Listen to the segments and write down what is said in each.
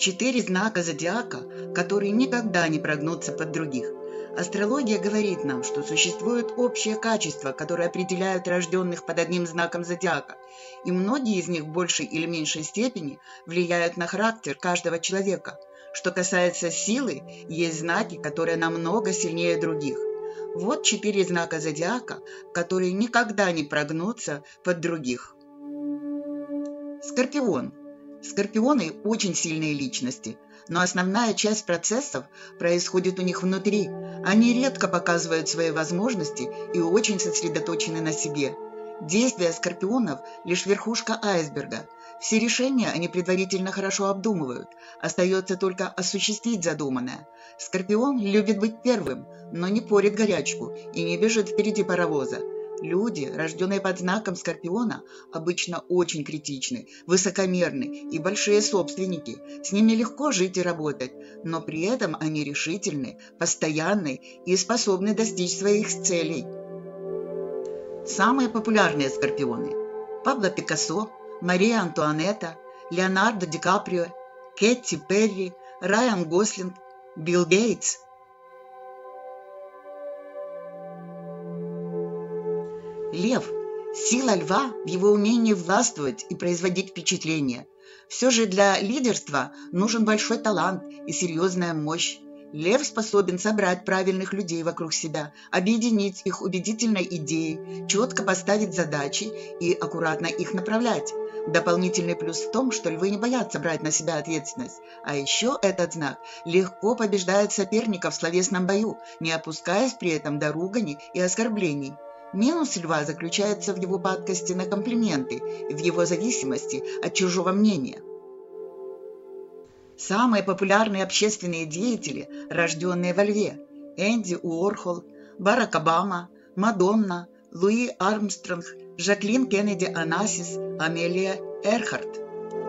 4 знака зодиака, которые никогда не прогнутся под других. Астрология говорит нам, что существуют общие качества, которые определяют рожденных под одним знаком зодиака, и многие из них в большей или меньшей степени влияют на характер каждого человека. Что касается силы, есть знаки, которые намного сильнее других. Вот 4 знака зодиака, которые никогда не прогнутся под других. Скорпион. Скорпионы очень сильные личности, но основная часть процессов происходит у них внутри. Они редко показывают свои возможности и очень сосредоточены на себе. Действия скорпионов – лишь верхушка айсберга. Все решения они предварительно хорошо обдумывают. Остается только осуществить задуманное. Скорпион любит быть первым, но не порит горячку и не бежит впереди паровоза. Люди, рожденные под знаком Скорпиона, обычно очень критичны, высокомерны и большие собственники. С ними легко жить и работать, но при этом они решительны, постоянны и способны достичь своих целей. Самые популярные скорпионы – Пабло Пикассо, Мария Антуанетта, Леонардо Ди Каприо, Кэти Перри, Райан Гослинг, Билл Гейтс. Лев. Сила льва в его умении властвовать и производить впечатление. Все же для лидерства нужен большой талант и серьезная мощь. Лев способен собрать правильных людей вокруг себя, объединить их убедительной идеей, четко поставить задачи и аккуратно их направлять. Дополнительный плюс в том, что львы не боятся брать на себя ответственность. А еще этот знак легко побеждает соперников в словесном бою, не опускаясь при этом до ругани и оскорблений. Минус льва заключается в его падкости на комплименты и в его зависимости от чужого мнения. Самые популярные общественные деятели, рожденные во льве – Энди Уорхол, Барак Обама, Мадонна, Луи Армстронг, Жаклин Кеннеди Онасис, Амелия Эрхарт.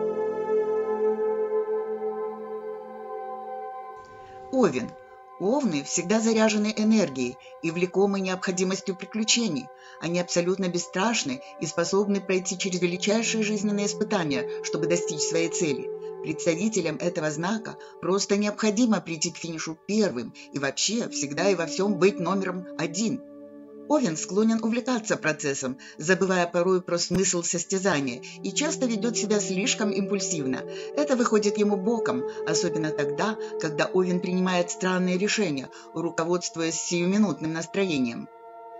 Овен. Овны всегда заряжены энергией и влекомы необходимостью приключений. Они абсолютно бесстрашны и способны пройти через величайшие жизненные испытания, чтобы достичь своей цели. Представителям этого знака просто необходимо прийти к финишу первым и вообще всегда и во всем быть номером 1. Овен склонен увлекаться процессом, забывая порой про смысл состязания, и часто ведет себя слишком импульсивно. Это выходит ему боком, особенно тогда, когда Овен принимает странные решения, руководствуясь сиюминутным настроением.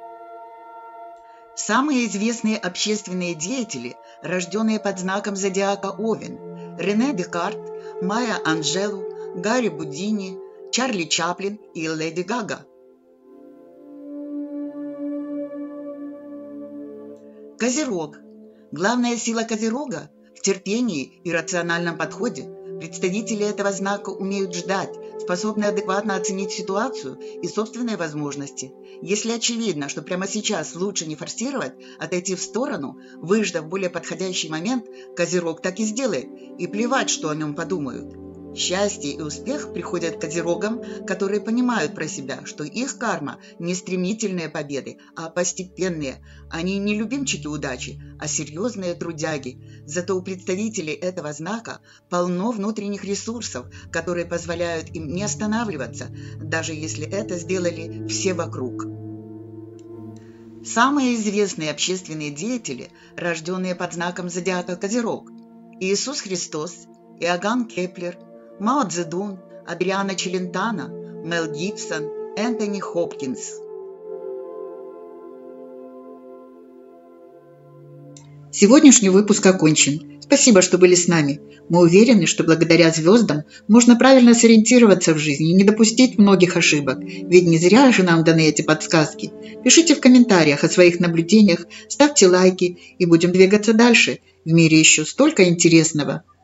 Самые известные общественные деятели, рожденные под знаком зодиака Овен – Рене Декарт, Майя Анджелу, Гарри Будини, Чарли Чаплин и Леди Гага. Козерог. Главная сила Козерога в терпении и рациональном подходе. Представители этого знака умеют ждать, способны адекватно оценить ситуацию и собственные возможности. Если очевидно, что прямо сейчас лучше не форсировать, отойти в сторону, выждав более подходящий момент, Козерог так и сделает, и плевать, что о нем подумают. Счастье и успех приходят к козерогам, которые понимают про себя, что их карма не стремительные победы, а постепенные. Они не любимчики удачи, а серьезные трудяги. Зато у представителей этого знака полно внутренних ресурсов, которые позволяют им не останавливаться, даже если это сделали все вокруг. Самые известные общественные деятели, рожденные под знаком зодиака Козерог: Иисус Христос, Иоганн Кеплер, Мао Цзэдун, Адриано Челентано, Мел Гибсон, Энтони Хопкинс. Сегодняшний выпуск окончен. Спасибо, что были с нами. Мы уверены, что благодаря звездам можно правильно сориентироваться в жизни и не допустить многих ошибок. Ведь не зря же нам даны эти подсказки. Пишите в комментариях о своих наблюдениях, ставьте лайки и будем двигаться дальше. В мире еще столько интересного.